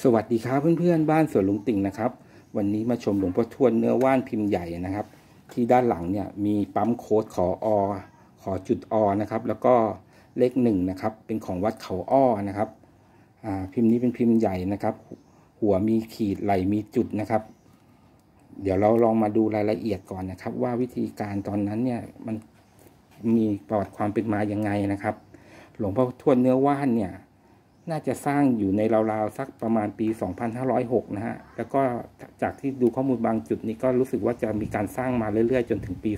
สวัสดีครับเพื่อนๆบ้านสวนลุงติ่งนะครับวันนี้มาชมหลวงพ่อทวดเนื้อว่านพิมพ์ใหญ่นะครับที่ด้านหลังเนี่ยมีปั๊มโค้ดขอจุดอนะครับแล้วก็เลข1นะครับเป็นของวัดเขาอ้อนะครับพิมพ์นี้เป็นพิมพ์ใหญ่นะครับหัวมีขีดไหล่มีจุดนะครับเดี๋ยวเราลองมาดูรายละเอียดก่อนนะครับว่าวิธีการตอนนั้นเนี่ยมันมีประวัติความเป็นมายังไงนะครับหลวงพ่อทวดเนื้อว่านเนี่ยน่าจะสร้างอยู่ในราวๆสักประมาณปี2506นะฮะแล้วก็จากที่ดูข้อมูลบางจุดนี้ก็รู้สึกว่าจะมีการสร้างมาเรื่อยๆจนถึงปี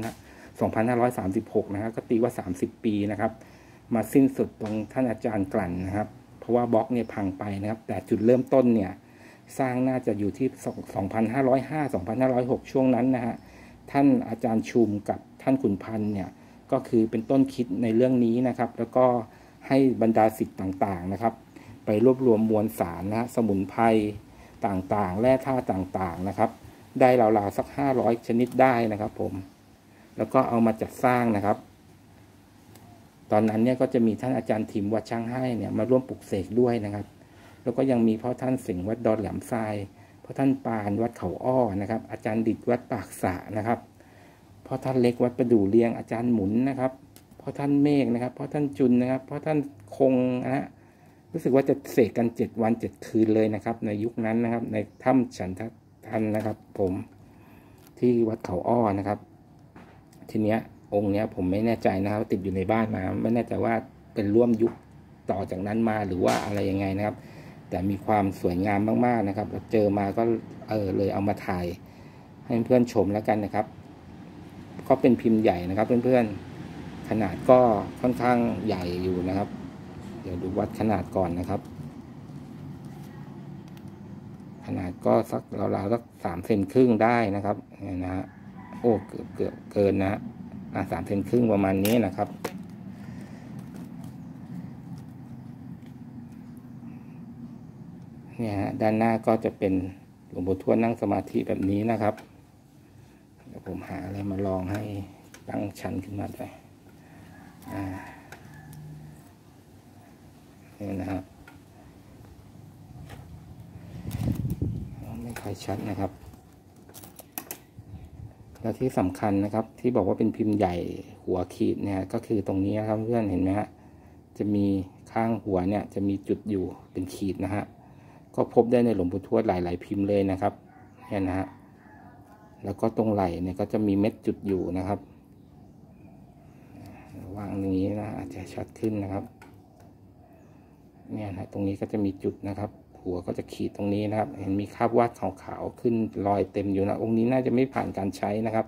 2536นะฮะก็ตีว่า30ปีนะครับมาสิ้นสุดตรงท่านอาจารย์กลั่นนะครับเพราะว่าบล็อกเนี่ยพังไปนะครับแต่จุดเริ่มต้นเนี่ยสร้างน่าจะอยู่ที่2505-2506ช่วงนั้นนะฮะท่านอาจารย์ชุมกับท่านขุนพันธ์เนี่ยก็คือเป็นต้นคิดในเรื่องนี้นะครับแล้วก็ให้บรรดาศิษย์ต่างๆนะครับไปรวบรวมมวลสารนะสมุนไพรต่างๆแร่ธาตุต่างๆนะครับได้ราวๆสัก500ชนิดได้นะครับผมแล้วก็เอามาจัดสร้างนะครับตอนนั้นเนี่ยก็จะมีท่านอาจารย์ถิมวัดช่างให้เนี่ยมาร่วมปลุกเสกด้วยนะครับแล้วก็ยังมีพ่อท่านสิงห์วัดดอนแหลมทรายพ่อท่านปานวัดเขาอ้อนะครับอาจารย์ดิษฐ์วัดปากสะนะครับพ่อท่านเล็กวัดประดู่เลียงอาจารย์หมุนนะครับพ่อท่านเมฆนะครับพ่อท่านจุนนะครับพ่อท่านคงนะฮะรู้สึกว่าจะเสกกัน7 วัน 7 คืนเลยนะครับในยุคนั้นนะครับในถ้ำฉันทันนะครับผมที่วัดเขาอ้อนะครับทีเนี้ยองค์เนี้ยผมไม่แน่ใจนะครับติดอยู่ในบ้านมาไม่แน่ใจว่าเป็นร่วมยุคต่อจากนั้นมาหรือว่าอะไรยังไงนะครับแต่มีความสวยงามมากๆนะครับเราเจอมาก็เลยเอามาถ่ายให้เพื่อนชมแล้วกันนะครับก็เป็นพิมพ์ใหญ่นะครับเพื่อนๆขนาดก็ค่อนข้างใหญ่อยู่นะครับเดี๋ยวดูวัดขนาดก่อนนะครับขนาดก็สักราวๆสัก3 เซนครึ่งได้นะครับนี่นะฮะโอ้เกือบเกินนะฮะ3 เซนครึ่งประมาณนี้นะครับเนี่ยฮะด้านหน้าก็จะเป็นหลวงปู่ทวดนั่งสมาธิแบบนี้นะครับเดี๋ยวผมหาอะไรมาลองให้ตั้งชั้นขึ้นมาด้วยนี่นะครับไม่ค่อยชัดนะครับแล้วที่สำคัญนะครับที่บอกว่าเป็นพิมพ์ใหญ่หัวขีดเนี่ยก็คือตรงนี้ครับเพื่อนเห็นไหมฮะจะมีข้างหัวเนี่ยจะมีจุดอยู่เป็นขีดนะฮะก็พบได้ในหลวงปู่ทวดหลายๆพิมพ์เลยนะครับเนี่ยนะฮะแล้วก็ตรงไหล่เนี่ยก็จะมีเม็ดจุดอยู่นะครับวางอย่างนี้นะอาจจะชัดขึ้นนะครับเนี่ยนะตรงนี้ก็จะมีจุดนะครับหัวก็จะขีดตรงนี้นะครับเห็นมีคราบวาดขาวๆขึ้นรอยเต็มอยู่นะองค์นี้น่าจะไม่ผ่านการใช้นะครับ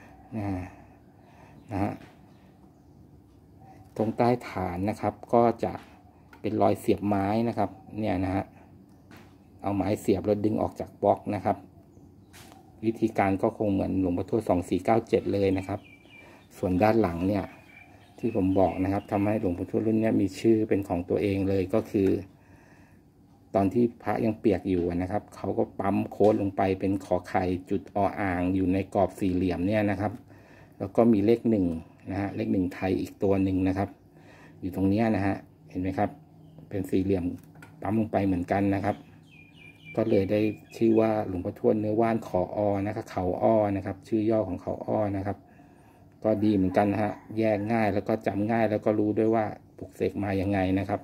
นะฮะตรงใต้ฐานนะครับก็จะเป็นรอยเสียบไม้นะครับเนี่ยนะฮะเอาไม้เสียบแล้วดึงออกจากบล็อกนะครับวิธีการก็คงเหมือนหลวงพ่อทวด2497เลยนะครับส่วนด้านหลังเนี่ยที่ผมบอกนะครับทำให้หลวงพ่อทวดรุ่นนี้มีชื่อเป็นของตัวเองเลยก็คือตอนที่พระยังเปียกอยู่นะครับเขาก็ปั๊มโค้ดลงไปเป็นขอไข่จุดออ่างอยู่ในกรอบสี่เหลี่ยมเนี่ยนะครับแล้วก็มีเลข1นะฮะเลข1ไทยอีกตัวหนึ่งนะครับอยู่ตรงนี้นะฮะเห็นไหมครับเป็นสี่เหลี่ยมปั๊มลงไปเหมือนกันนะครับก็เลยได้ชื่อว่าหลวงพ่อทวดเนื้อว่านขออนะครับเขาอ้อนะครับชื่อย่อของเขาอ้อนะครับก็ดีเหมือนกันนะฮะแยกง่ายแล้วก็จำง่ายแล้วก็รู้ด้วยว่าปลุกเสกมายังไงนะครับ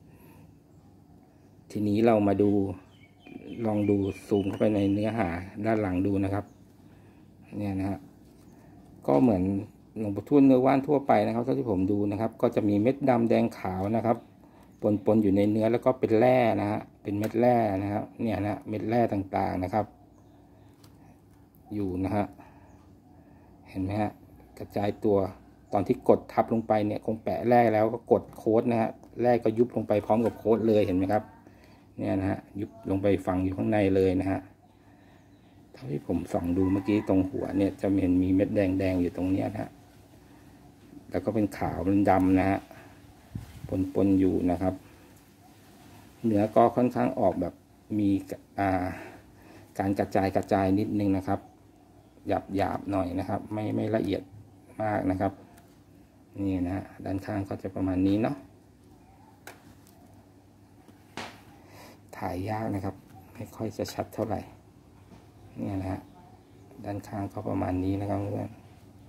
ทีนี้เรามาดูลองดูซูมเข้าไปในเนื้อหาด้านหลังดูนะครับเนี่ยนะฮะก็เหมือนหลวงปู่ทวดเนื้อว่านทั่วไปนะครับเท่าที่ผมดูนะครับก็จะมีเม็ดดำแดงขาวนะครับปนอยู่ในเนื้อแล้วก็เป็นแร่นะฮะเป็นเม็ดแร่นะครับเนี่ยนะเม็ดแร่ต่างๆนะครับอยู่นะฮะเห็นไหมฮะกระจายตัวตอนที่กดทับลงไปเนี่ยคงแปะแร่แล้วก็กดโค้ดนะฮะแร่ก็ยุบลงไปพร้อมกับโค้ดเลยเห็นไหมครับเนี่ยนะฮะยุบลงไปฝังอยู่ข้างในเลยนะฮะเท่าที่ผมส่องดูเมื่อกี้ตรงหัวเนี่ยจะเห็นมีเม็ดแดงอยู่ตรงเนี้ยนะฮะแล้วก็เป็นขาวเป็นดำนะฮะปนอยู่นะครับเนื้อก็ค่อนข้างออกแบบมีการกระจายนิดนึงนะครับหยาบหน่อยนะครับไม่ละเอียดมากนะครับนี่นะฮะด้านข้างก็จะประมาณนี้เนาะถ่ายยากนะครับไม่ค่อยจะชัดเท่าไหร่เนี่ยนะฮะด้านข้างก็ประมาณนี้นะครับเพื่อน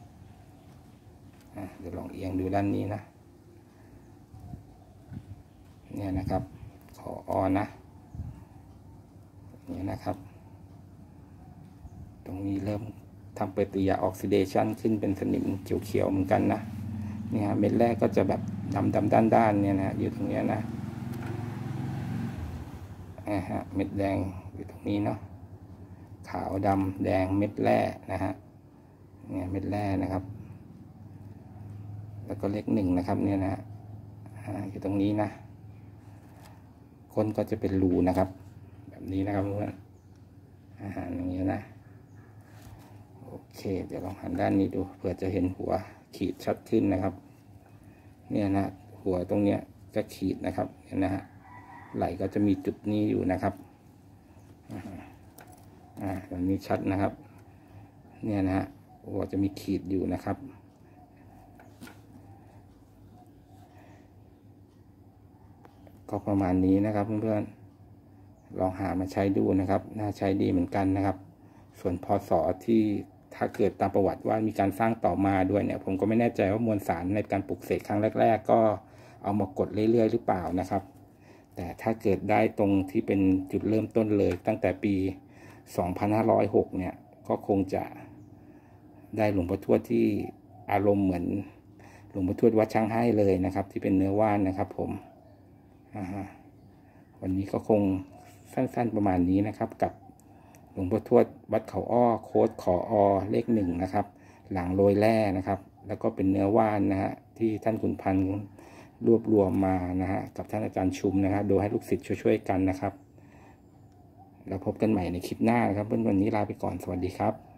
เดี๋ยวลองเอียงดูด้านนี้นะเนี่ยนะครับขอนะเนี่ยนะครับตรงนี้เริ่มทำปฏิกิริยาออกซิเดชันขึ้นเป็นสนิมเขียวๆเหมือนกันนะเนี่ยเม็ดแรกก็จะแบบดำด้านๆเนี่ยนะอยู่ตรงนี้นะเม็ดแดงอยู่ตรงนี้เนาะขาวดำแดงเม็ดแร่นะฮะเนี่ยเม็ดแร่นะครับแล้วก็เลข1นะครับเนี่ยนะอยู่ตรงนี้นะก้นก็จะเป็นรูนะครับแบบนี้นะครับเพื่อนอย่างนี้นะโอเคเดี๋ยวลองหันด้านนี้ดูเพื่อจะเห็นหัวขีดชัดขึ้นนะครับเนี่ยนะหัวตรงเนี้ยจะขีดนะครับเนี่ยนะฮะไหลก็จะมีจุดนี้อยู่นะครับแบบนี้ชัดนะครับเนี่ยนะฮะหัวจะมีขีดอยู่นะครับก็ประมาณนี้นะครับเพื่อนๆลองหามาใช้ดูนะครับน่าใช้ดีเหมือนกันนะครับส่วนพศที่ถ้าเกิดตามประวัติว่ามีการสร้างต่อมาด้วยเนี่ยผมก็ไม่แน่ใจว่ามวลสารในการปลุกเสกครั้งแรกๆก็เอามากดเรื่อยๆหรือเปล่านะครับแต่ถ้าเกิดได้ตรงที่เป็นจุดเริ่มต้นเลยตั้งแต่ปี2506เนี่ยก็คงจะได้หลวงพ่อทวดที่อารมณ์เหมือนหลวงพ่อทวดวัดช้างให้เลยนะครับที่เป็นเนื้อว่านนะครับผมวันนี้ก็คงสั้นๆประมาณนี้นะครับกับหลวงพ่อทวดวัดเขาอ้อโค้ดขอเลข1นะครับหลังโรยแร่นะครับแล้วก็เป็นเนื้อว่านนะฮะที่ท่านขุนพันธ์รวบรวมมานะฮะกับท่านอาจารย์ชุมนะครับโดยให้ลูกศิษย์ช่วยๆกันนะครับแล้วพบกันใหม่ในคลิปหน้าครับวันนี้ลาไปก่อนสวัสดีครับ